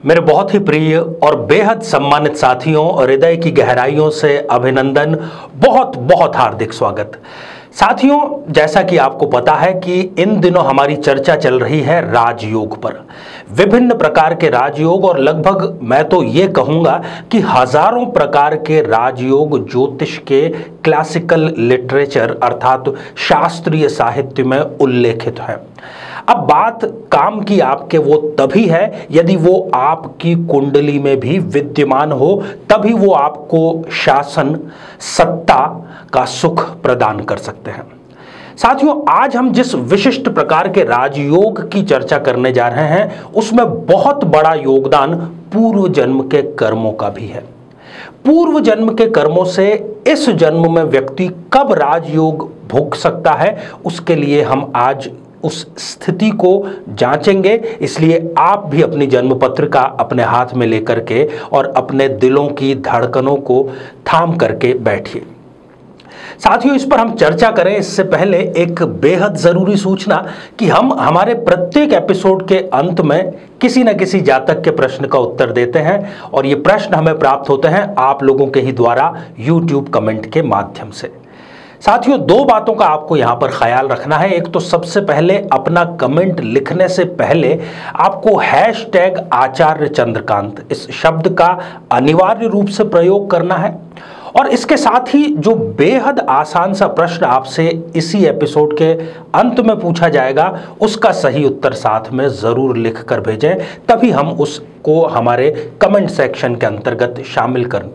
मेरे बहुत ही प्रिय और बेहद सम्मानित साथियों और हृदय की गहराइयों से अभिनंदन, बहुत बहुत हार्दिक स्वागत। साथियों, जैसा कि आपको पता है कि इन दिनों हमारी चर्चा चल रही है राजयोग पर। विभिन्न प्रकार के राजयोग और लगभग मैं तो ये कहूँगा कि हजारों प्रकार के राजयोग ज्योतिष के क्लासिकल लिटरेचर अर्थात शास्त्रीय साहित्य में उल्लेखित है। अब बात काम की आपके वो तभी है यदि वो आपकी कुंडली में भी विद्यमान हो, तभी वो आपको शासन सत्ता का सुख प्रदान कर सकते हैं। साथियों, आज हम जिस विशिष्ट प्रकार के राजयोग की चर्चा करने जा रहे हैं उसमें बहुत बड़ा योगदान पूर्व जन्म के कर्मों का भी है। पूर्व जन्म के कर्मों से इस जन्म में व्यक्ति कब राजयोग भोग सकता है, उसके लिए हम आज उस स्थिति को जांचेंगे। इसलिए आप भी अपनी जन्म पत्रिका अपने हाथ में लेकर के और अपने दिलों की धड़कनों को थाम करके बैठिए। साथियों, इस पर हम चर्चा करें इससे पहले एक बेहद जरूरी सूचना कि हम हमारे प्रत्येक एपिसोड के अंत में किसी न किसी जातक के प्रश्न का उत्तर देते हैं और ये प्रश्न हमें प्राप्त होते हैं आप लोगों के ही द्वारा YouTube कमेंट के माध्यम से। साथियों, दो बातों का आपको यहां पर ख्याल रखना है। एक तो सबसे पहले अपना कमेंट लिखने से पहले आपको #आचार्य चंद्रकांत इस शब्द का अनिवार्य रूप से प्रयोग करना है और इसके साथ ही जो बेहद आसान सा प्रश्न आपसे इसी एपिसोड के अंत में पूछा जाएगा उसका सही उत्तर साथ में जरूर लिख कर भेजें, तभी हम उसको हमारे कमेंट सेक्शन के अंतर्गत शामिल करें।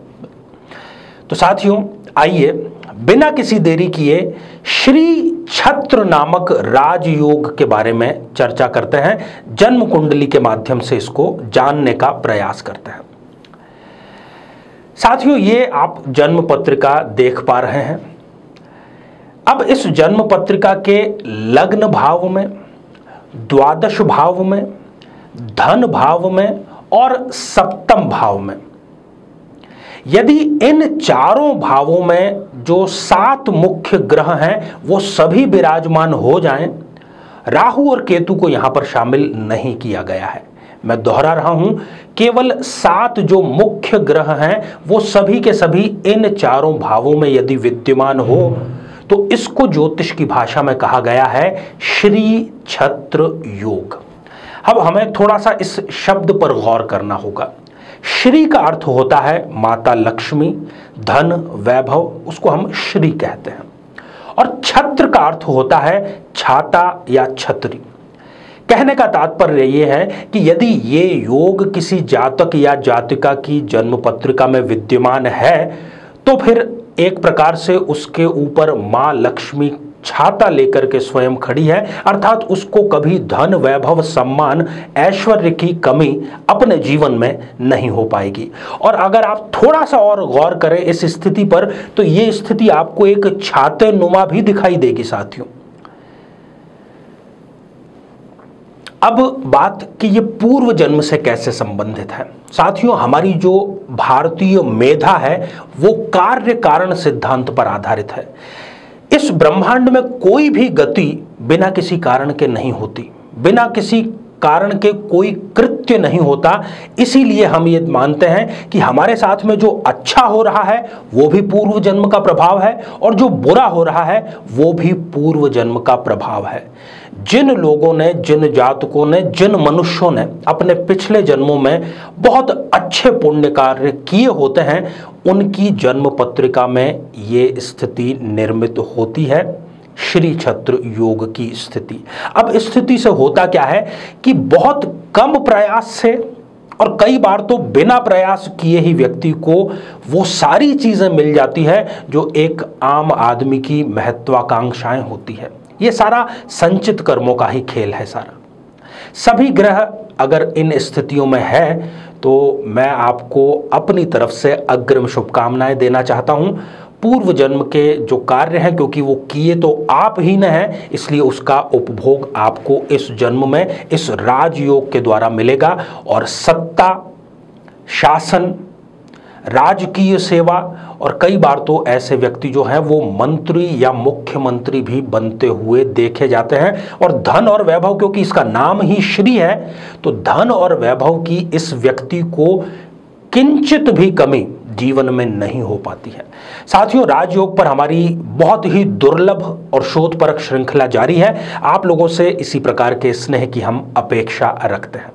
तो साथियों, आइए बिना किसी देरी किए श्री छत्र नामक राजयोग के बारे में चर्चा करते हैं। जन्म कुंडली के माध्यम से इसको जानने का प्रयास करते हैं। साथियों, ये आप जन्म पत्रिका देख पा रहे हैं। अब इस जन्म पत्रिका के लग्न भाव में, द्वादश भाव में, धन भाव में और सप्तम भाव में यदि इन चारों भावों में जो 7 मुख्य ग्रह हैं वो सभी विराजमान हो जाएं, राहु और केतु को यहां पर शामिल नहीं किया गया है। मैं दोहरा रहा हूं, केवल 7 जो मुख्य ग्रह हैं वो सभी के सभी इन चारों भावों में यदि विद्यमान हो तो इसको ज्योतिष की भाषा में कहा गया है श्री छत्र योग। अब हमें थोड़ा सा इस शब्द पर गौर करना होगा। श्री का अर्थ होता है माता लक्ष्मी, धन, वैभव, उसको हम श्री कहते हैं। और छत्र का अर्थ होता है छाता या छतरी। कहने का तात्पर्य यह है कि यदि ये योग किसी जातक या जातिका की जन्म पत्रिका में विद्यमान है तो फिर एक प्रकार से उसके ऊपर मां लक्ष्मी छाता लेकर के स्वयं खड़ी है, अर्थात उसको कभी धन, वैभव, सम्मान, ऐश्वर्य की कमी अपने जीवन में नहीं हो पाएगी। और अगर आप थोड़ा सा और गौर करें इस स्थिति पर तो ये स्थिति आपको एक छाते नुमा भी दिखाई देगी। साथियों, अब बात कि ये पूर्व जन्म से कैसे संबंधित है। साथियों, हमारी जो भारतीय मेधा है वो कार्य कारण सिद्धांत पर आधारित है। इस ब्रह्मांड में कोई भी गति बिना किसी कारण के नहीं होती, बिना किसी कारण के कोई कृत्य नहीं होता। इसीलिए हम ये मानते हैं कि हमारे साथ में जो अच्छा हो रहा है वो भी पूर्व जन्म का प्रभाव है और जो बुरा हो रहा है वो भी पूर्व जन्म का प्रभाव है। जिन लोगों ने, जिन जातकों ने, जिन मनुष्यों ने अपने पिछले जन्मों में बहुत अच्छे पुण्य कार्य किए होते हैं उनकी जन्म पत्रिका में ये स्थिति निर्मित होती है, श्री छत्र योग की स्थिति। अब इस स्थिति से होता क्या है कि बहुत कम प्रयास से और कई बार तो बिना प्रयास किए ही व्यक्ति को वो सारी चीजें मिल जाती है जो एक आम आदमी की महत्वाकांक्षाएं होती है। ये सारा संचित कर्मों का ही खेल है सारा। सभी ग्रह अगर इन स्थितियों में है तो मैं आपको अपनी तरफ से अग्रिम शुभकामनाएं देना चाहता हूं। पूर्व जन्म के जो कार्य हैं, क्योंकि वो किए तो आप ही न हैं, इसलिए उसका उपभोग आपको इस जन्म में इस राजयोग के द्वारा मिलेगा और सत्ता, शासन, राजकीय सेवा, और कई बार तो ऐसे व्यक्ति जो हैं वो मंत्री या मुख्यमंत्री भी बनते हुए देखे जाते हैं। और धन और वैभव, क्योंकि इसका नाम ही श्री है, तो धन और वैभव की इस व्यक्ति को किंचित भी कमी जीवन में नहीं हो पाती है। साथियों, राजयोग पर हमारी बहुत ही दुर्लभ और शोधपरक श्रृंखला जारी है। आप लोगों से इसी प्रकार के स्नेह की हम अपेक्षा रखते हैं।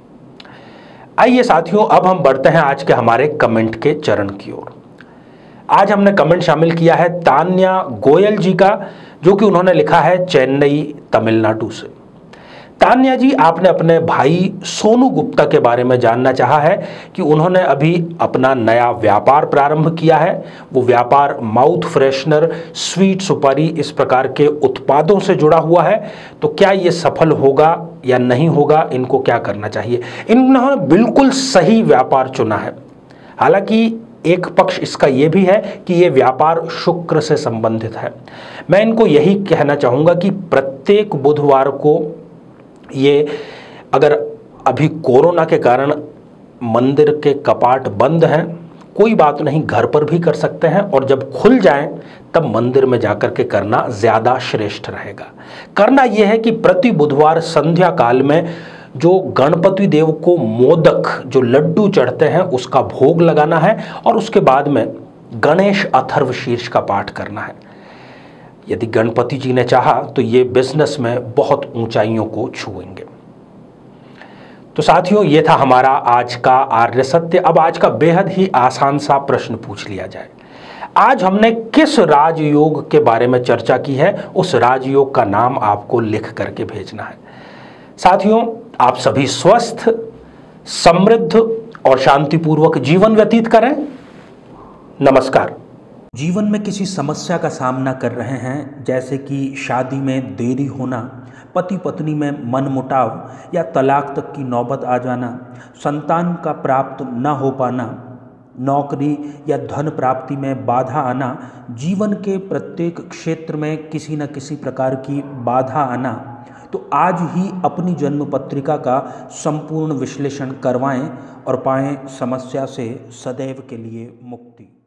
आइए साथियों, अब हम बढ़ते हैं आज के हमारे कमेंट के चरण की ओर। आज हमने कमेंट शामिल किया है तान्या गोयल जी का, जो कि उन्होंने लिखा है चेन्नई तमिलनाडु से। तान्या जी, आपने अपने भाई सोनू गुप्ता के बारे में जानना चाहा है कि उन्होंने अभी अपना नया व्यापार प्रारंभ किया है। वो व्यापार माउथ फ्रेशनर, स्वीट सुपारी, इस प्रकार के उत्पादों से जुड़ा हुआ है। तो क्या ये सफल होगा या नहीं होगा, इनको क्या करना चाहिए? इन्होंने बिल्कुल सही व्यापार चुना है। हालांकि एक पक्ष इसका यह भी है कि यह व्यापार शुक्र से संबंधित है। मैं इनको यही कहना चाहूँगा कि प्रत्येक बुधवार को ये, अगर अभी कोरोना के कारण मंदिर के कपाट बंद हैं, कोई बात नहीं, घर पर भी कर सकते हैं, और जब खुल जाएं तब मंदिर में जाकर के करना ज़्यादा श्रेष्ठ रहेगा। करना यह है कि प्रति बुधवार संध्या काल में जो गणपति देव को मोदक, जो लड्डू चढ़ते हैं, उसका भोग लगाना है, और उसके बाद में गणेश अथर्व शीर्ष का पाठ करना है। यदि गणपति जी ने चाहा तो ये बिजनेस में बहुत ऊंचाइयों को छुएंगे। तो साथियों, ये था हमारा आज का आर्य सत्य। अब आज का बेहद ही आसान सा प्रश्न पूछ लिया जाए। आज हमने किस राजयोग के बारे में चर्चा की है, उस राजयोग का नाम आपको लिख करके भेजना है। साथियों, आप सभी स्वस्थ, समृद्ध और शांतिपूर्वक जीवन व्यतीत करें। नमस्कार। जीवन में किसी समस्या का सामना कर रहे हैं, जैसे कि शादी में देरी होना, पति पत्नी में मनमुटाव या तलाक तक की नौबत आ जाना, संतान का प्राप्त न हो पाना, नौकरी या धन प्राप्ति में बाधा आना, जीवन के प्रत्येक क्षेत्र में किसी न किसी प्रकार की बाधा आना, तो आज ही अपनी जन्म पत्रिका का संपूर्ण विश्लेषण करवाएं और पाएं समस्या से सदैव के लिए मुक्ति।